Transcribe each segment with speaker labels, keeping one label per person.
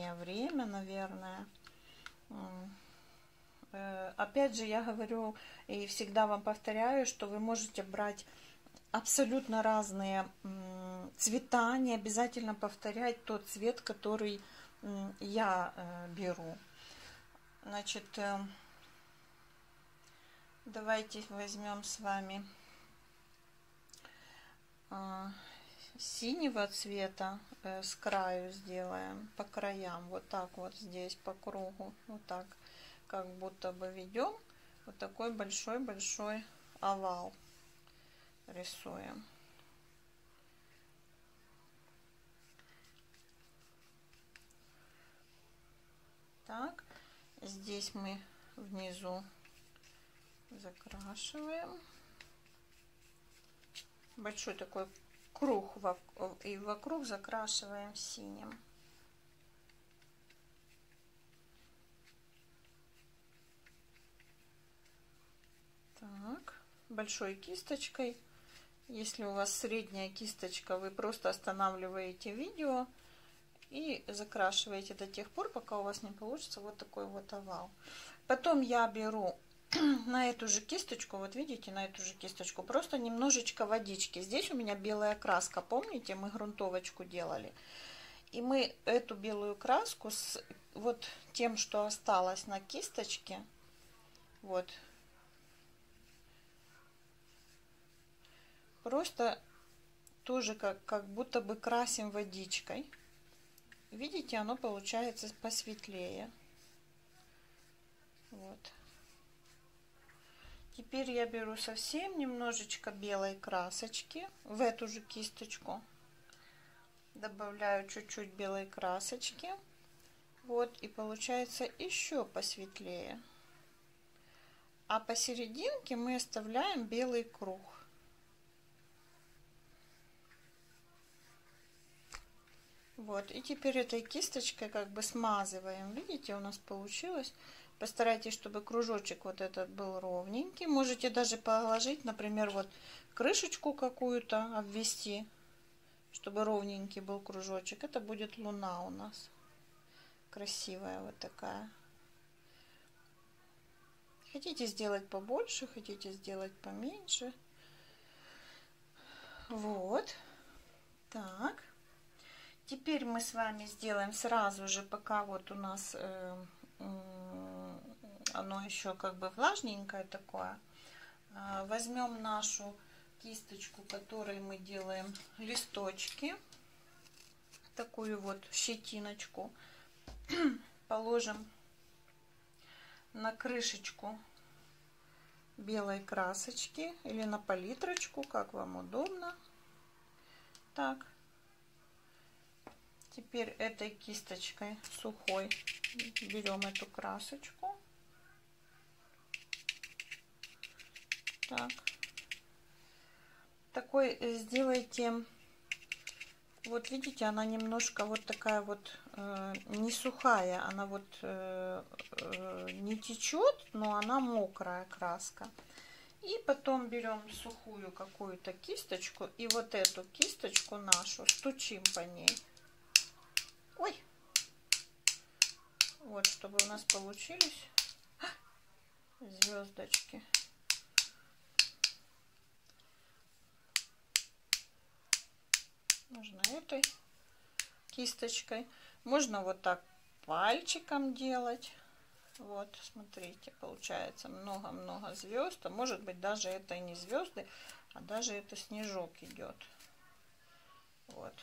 Speaker 1: лишнее время, наверное. Опять же, я говорю и всегда вам повторяю, что вы можете брать абсолютно разные цвета, не обязательно повторять тот цвет, который я беру. Значит, давайте возьмем с вами синего цвета, с краю сделаем, по краям, вот так вот здесь по кругу, вот так, как будто бы ведем, вот такой большой-большой овал рисуем. Так, здесь мы внизу закрашиваем. Большой такой круг, и вокруг закрашиваем синим. Так, большой кисточкой. Если у вас средняя кисточка, вы просто останавливаете видео и закрашиваете до тех пор, пока у вас не получится вот такой вот овал. Потом я беру на эту же кисточку, вот видите, на эту же кисточку, просто немножечко водички. Здесь у меня белая краска, помните, мы грунтовочку делали. И мы эту белую краску с вот тем, что осталось на кисточке, вот, просто тоже как будто бы красим водичкой. Видите, оно получается посветлее. Вот. Теперь я беру совсем немножечко белой красочки в эту же кисточку. Добавляю чуть-чуть белой красочки. Вот, и получается еще посветлее. А посерединке мы оставляем белый круг. Вот, и теперь этой кисточкой как бы смазываем. Видите, у нас получилось. Постарайтесь, чтобы кружочек вот этот был ровненький. Можете даже положить, например, вот крышечку какую-то обвести, чтобы ровненький был кружочек. Это будет луна у нас. Красивая вот такая. Хотите сделать побольше, хотите сделать поменьше. Вот. Так. Теперь мы с вами сделаем сразу же, пока вот у нас оно еще как бы влажненькое такое. Возьмем нашу кисточку, которой мы делаем листочки. Такую вот щетиночку. Положим на крышечку белой красочки или на палитрочку, как вам удобно. Так. Теперь этой кисточкой сухой берем эту красочку. Так. Такой сделайте, вот видите, она немножко вот такая вот не сухая, она вот не течет, но она мокрая краска. И потом берем сухую какую-то кисточку и вот эту кисточку нашу стучим по ней. Ой, вот, чтобы у нас получились звездочки. Можно этой кисточкой, можно вот так пальчиком делать. Вот, смотрите, получается много-много звезд, а может быть даже это и не звезды, а даже это снежок идет. Вот.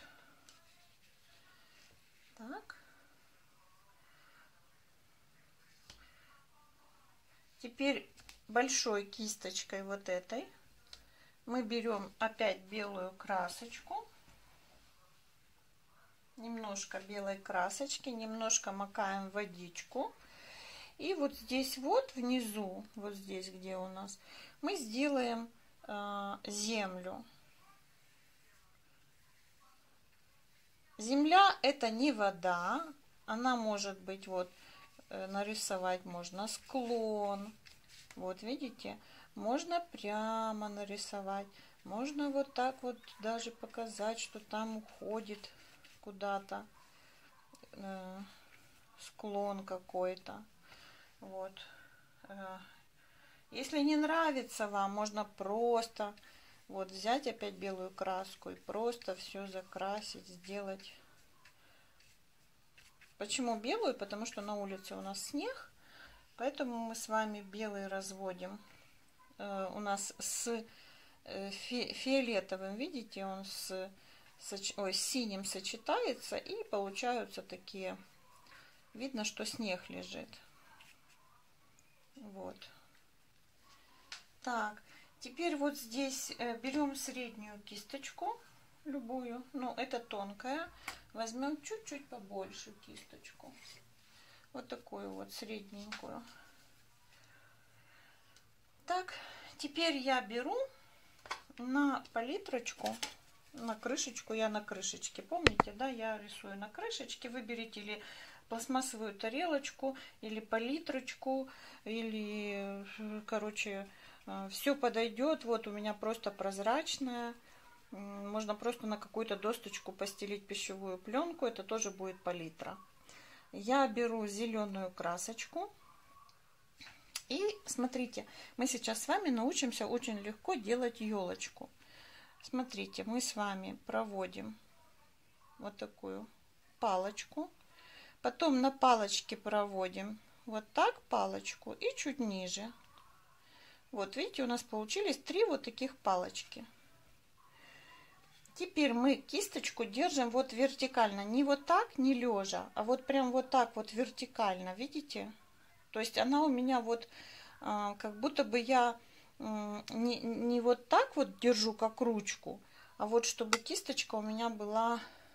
Speaker 1: Так. Теперь большой кисточкой вот этой мы берем опять белую красочку. Немножко белой красочки, немножко макаем в водичку. И вот здесь вот внизу, вот здесь, где у нас, мы сделаем землю. Земля это не вода, она может быть вот, нарисовать можно склон, вот видите, можно прямо нарисовать, можно вот так вот даже показать, что там уходит куда-то склон какой-то. Вот. Если не нравится вам, можно просто вот взять опять белую краску и просто все закрасить, сделать. Почему белую? Потому что на улице у нас снег, поэтому мы с вами белый разводим. У нас с фиолетовым, видите, он с синим сочетается, и получаются такие, видно, что снег лежит. Вот. Так, теперь вот здесь берем среднюю кисточку, любую, ну это тонкая, возьмем чуть-чуть побольше кисточку, вот такую вот средненькую. Так, теперь я беру на палитрочку, на крышечку, я на крышечке, помните, да, я рисую на крышечке, выберите или пластмассовую тарелочку, или палитрочку, или, короче, все подойдет. Вот у меня просто прозрачная, можно просто на какую-то досточку постелить пищевую пленку, это тоже будет палитра. Я беру зеленую красочку. И смотрите, мы сейчас с вами научимся очень легко делать елочку. Смотрите, мы с вами проводим вот такую палочку. Потом на палочке проводим вот так палочку и чуть ниже. Вот видите, у нас получились 3 вот таких палочки. Теперь мы кисточку держим вот вертикально. Не вот так, не лежа, а вот прям вот так вот вертикально. Видите? То есть она у меня вот как будто бы я не вот так вот держу, как ручку, а вот чтобы кисточка у меня была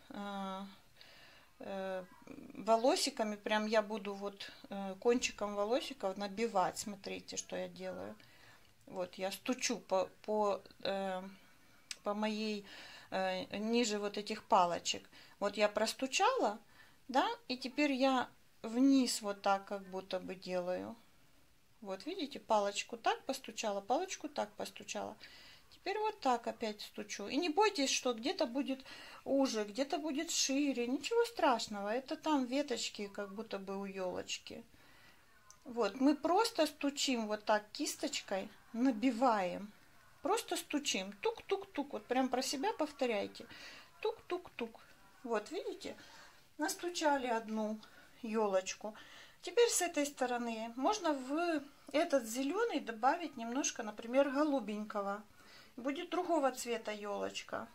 Speaker 1: волосиками, прям я буду вот кончиком волосиков набивать. Смотрите, что я делаю. Вот я стучу по моей ниже вот этих палочек. Вот я простучала, да, и теперь я вниз вот так как будто бы делаю. Вот видите, палочку так постучала, палочку так постучала. Теперь вот так опять стучу. И не бойтесь, что где-то будет уже, где-то будет шире. Ничего страшного, это там веточки как будто бы у елочки. Вот, мы просто стучим вот так кисточкой, набиваем. Просто стучим. Тук-тук-тук. Вот прям про себя повторяйте. Тук-тук-тук. Вот видите, настучали одну елочку. Теперь с этой стороны можно в этот зеленый добавить немножко, например, голубенького. Будет другого цвета елочка.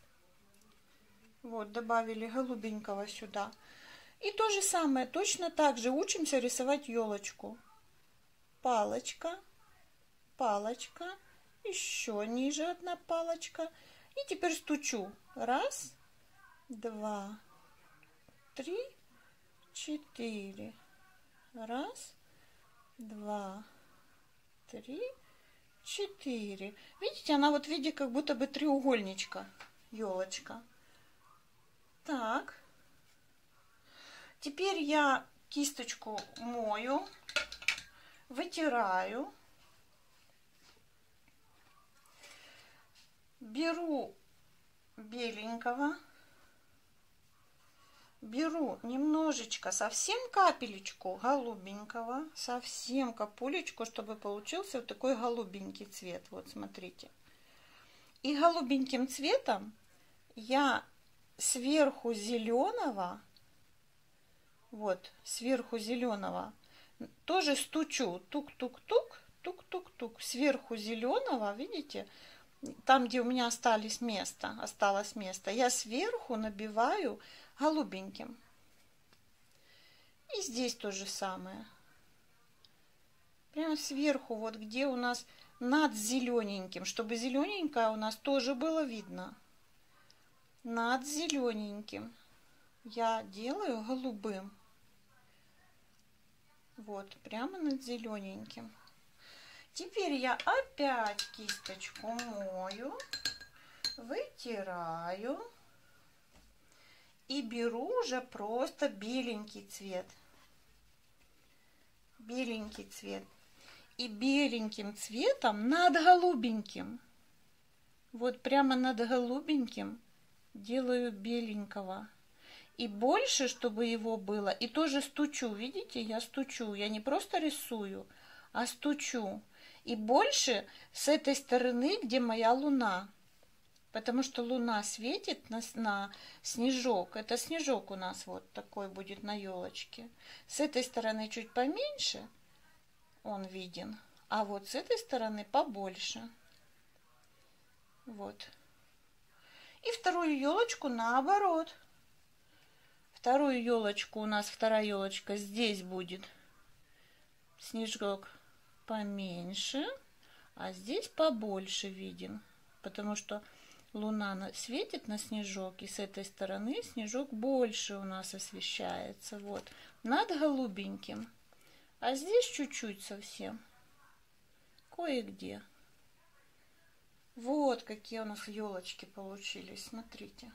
Speaker 1: Вот, добавили голубенького сюда. И то же самое, точно так же учимся рисовать елочку. Палочка, палочка, еще ниже одна палочка. И теперь стучу. 1, 2, 3, 4. 1, 2, 3, 4. Видите, она вот в виде как будто бы треугольничка, елочка. Так. Теперь я кисточку мою, вытираю. Беру беленького. Беру немножечко, совсем капелечку голубенького, совсем капулечку, чтобы получился вот такой голубенький цвет. Вот смотрите. И голубеньким цветом я сверху зеленого, вот сверху зеленого, тоже стучу. Тук-тук-тук, тук-тук-тук. Сверху зеленого, видите, там, где у меня осталось место, я сверху набиваю голубеньким. И здесь то же самое. Прямо сверху, вот где у нас над зелененьким, чтобы зелененькое у нас тоже было видно. Над зелененьким я делаю голубым. Вот, прямо над зелененьким. Теперь я опять кисточку мою, вытираю. И беру уже просто беленький цвет. Беленький цвет. И беленьким цветом над голубеньким. Вот прямо над голубеньким делаю беленького. И больше, чтобы его было. И тоже стучу. Видите, я стучу. Я не просто рисую, а стучу. И больше с этой стороны, где моя луна. Потому что луна светит на снежок. Это снежок у нас вот такой будет на елочке. С этой стороны чуть поменьше он виден. А вот с этой стороны побольше. Вот. И вторую елочку наоборот. Вторую елочку у нас, вторая елочка здесь будет снежок поменьше, а здесь побольше виден, потому что луна светит на снежок, и с этой стороны снежок больше у нас освещается, вот, над голубеньким, а здесь чуть-чуть совсем, кое-где. Вот какие у нас елочки получились, смотрите.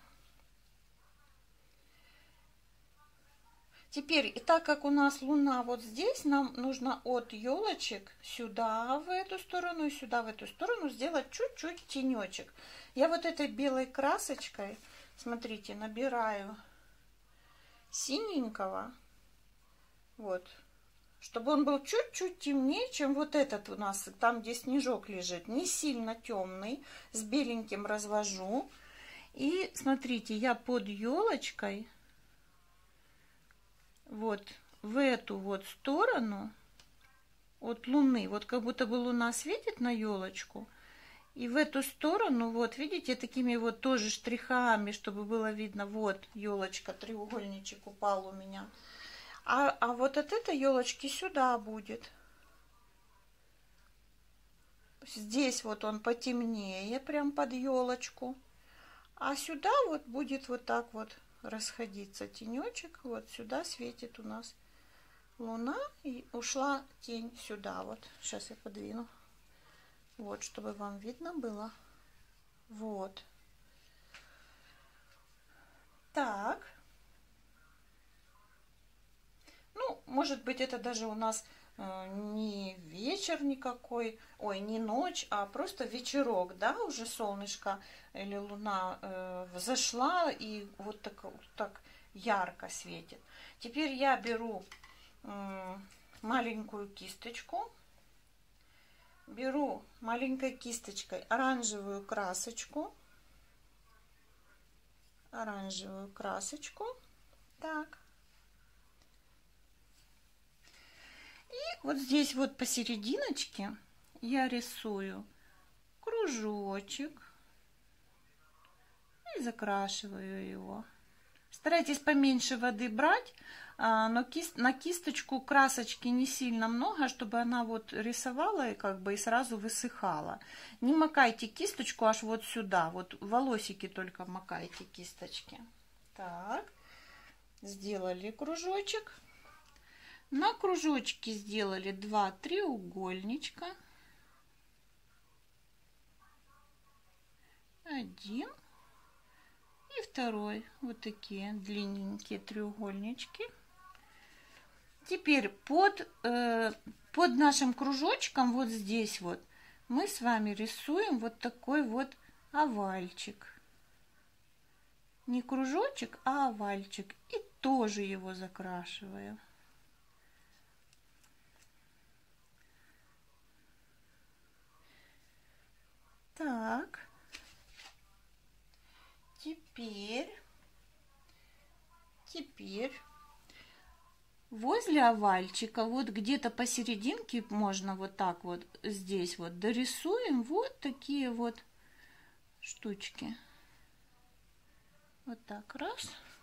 Speaker 1: Теперь, и так как у нас луна вот здесь, нам нужно от елочек сюда в эту сторону и сюда в эту сторону сделать чуть-чуть тенечек. Я вот этой белой красочкой, смотрите, набираю синенького, вот, чтобы он был чуть-чуть темнее, чем вот этот у нас, там, где снежок лежит, не сильно темный, с беленьким развожу. И смотрите, я под елочкой вот в эту вот сторону от луны, вот как будто бы луна светит на елочку, и в эту сторону, вот видите, такими вот тоже штрихами, чтобы было видно, вот елочка, треугольничек упал у меня, а вот от этой елочки сюда будет. Здесь вот он потемнее, прям под елочку, а сюда вот будет вот так вот расходиться тенечек, вот сюда светит у нас луна, и ушла тень сюда, вот, сейчас я подвину, вот, чтобы вам видно было, вот, так, ну, может быть, это даже у нас не вечер никакой, ой, не ночь, а просто вечерок, да, уже солнышко или луна взошла и вот так ярко светит. Теперь я беру маленькую кисточку, беру маленькой кисточкой оранжевую красочку, так. И вот здесь вот посерединочке я рисую кружочек и закрашиваю его. Старайтесь поменьше воды брать, но на кисточку красочки не сильно много, чтобы она вот рисовала и как бы и сразу высыхала. Не макайте кисточку аж вот сюда, вот волосики только макайте кисточки. Так, сделали кружочек. На кружочке сделали 2 треугольничка. Один и второй. Вот такие длинненькие треугольнички. Теперь под нашим кружочком вот здесь вот мы с вами рисуем вот такой вот овальчик. Не кружочек, а овальчик. И тоже его закрашиваем. Так, теперь возле овальчика, вот где-то посерединке можно вот так вот здесь вот дорисуем вот такие вот штучки. Вот так, раз.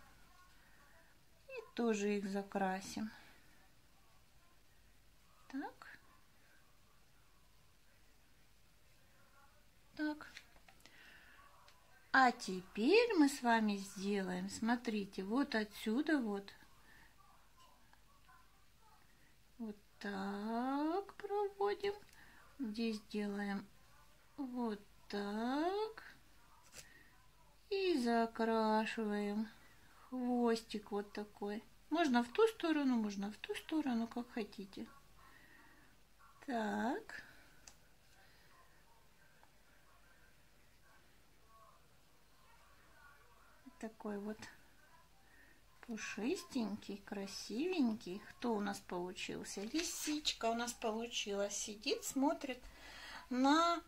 Speaker 1: И тоже их закрасим. Так. Так. А теперь мы с вами сделаем, смотрите, вот отсюда вот так проводим. Здесь делаем вот так. И закрашиваем хвостик вот такой. Можно в ту сторону, можно в ту сторону, как хотите. Так. Такой вот Пушистенький, красивенький. Кто у нас получился? Лисичка у нас получилась. Сидит, смотрит на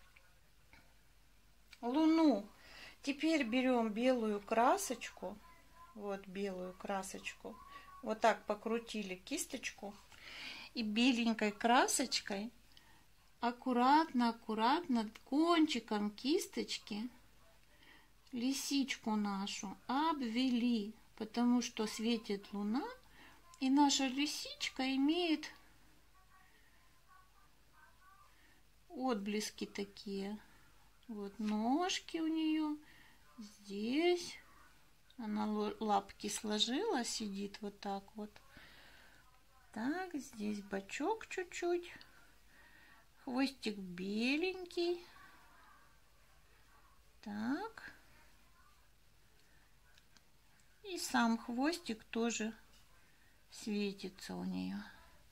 Speaker 1: луну. Теперь берем белую красочку. Вот белую красочку. Вот так покрутили кисточку. И беленькой красочкой аккуратно кончиком кисточки лисичку нашу обвели. Потому что светит луна, и наша лисичка имеет отблески такие. Вот ножки у нее здесь. Она лапки сложила, сидит вот так вот. Так, здесь бочок чуть-чуть. Хвостик беленький. Так. И сам хвостик тоже светится у нее.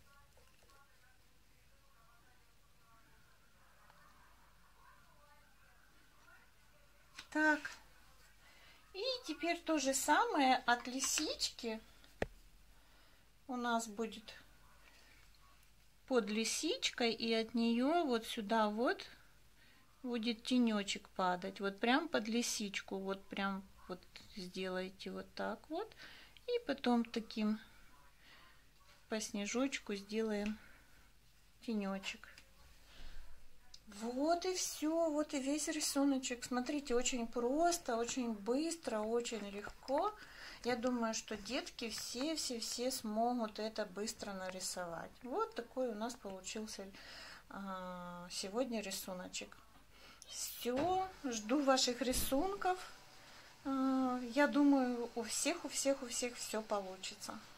Speaker 1: Так. И теперь то же самое от лисички. У нас будет под лисичкой, и от нее вот сюда вот будет тенечек падать. Вот прям под лисичку. Вот прям вот сделайте вот так вот. И потом таким по снежочку сделаем тенечек. Вот и все, вот и весь рисуночек. Смотрите, очень просто, очень быстро, очень легко. Я думаю, что детки все смогут это быстро нарисовать. Вот такой у нас получился сегодня рисуночек. Все, жду ваших рисунков. Я думаю, у всех все получится.